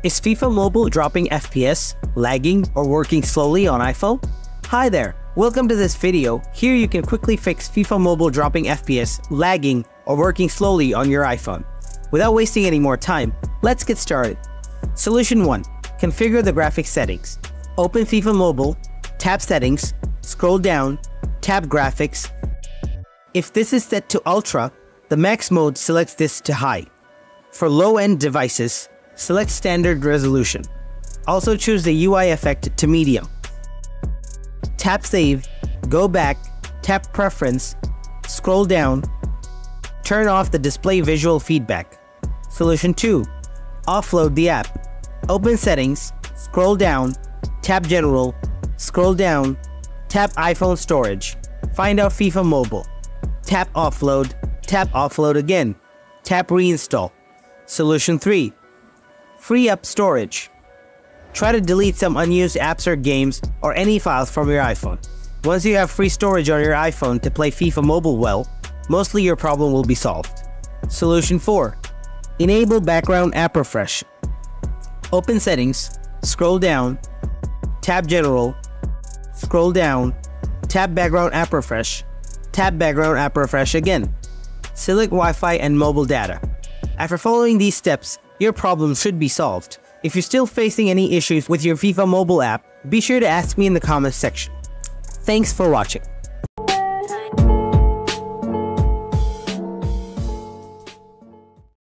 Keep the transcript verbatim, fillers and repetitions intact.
Is FIFA Mobile dropping F P S, lagging, or working slowly on iPhone? Hi there, welcome to this video. Here you can quickly fix FIFA Mobile dropping F P S, lagging, or working slowly on your iPhone. Without wasting any more time, let's get started. Solution one. Configure the graphics settings. Open FIFA Mobile, tap Settings, scroll down, tap Graphics. If this is set to Ultra, the max mode selects this to High. For low-end devices, select Standard Resolution. Also choose the U I effect to Medium. Tap Save, go back, tap Preference, scroll down, turn off the display visual feedback. Solution two. Offload the app. Open Settings, scroll down, tap General, scroll down, tap iPhone Storage, find out FIFA Mobile. Tap Offload, tap Offload again, tap Reinstall. Solution three. Free up storage. Try to delete some unused apps or games or any files from your iPhone. Once you have free storage on your iPhone to play FIFA Mobile well, mostly your problem will be solved. Solution four. Enable background app refresh. Open Settings, scroll down, tap General, scroll down, tap Background App Refresh, tap Background App Refresh again. Select Wi-Fi and mobile data. After following these steps, your problem should be solved. If you're still facing any issues with your FIFA Mobile app, be sure to ask me in the comments section. Thanks for watching.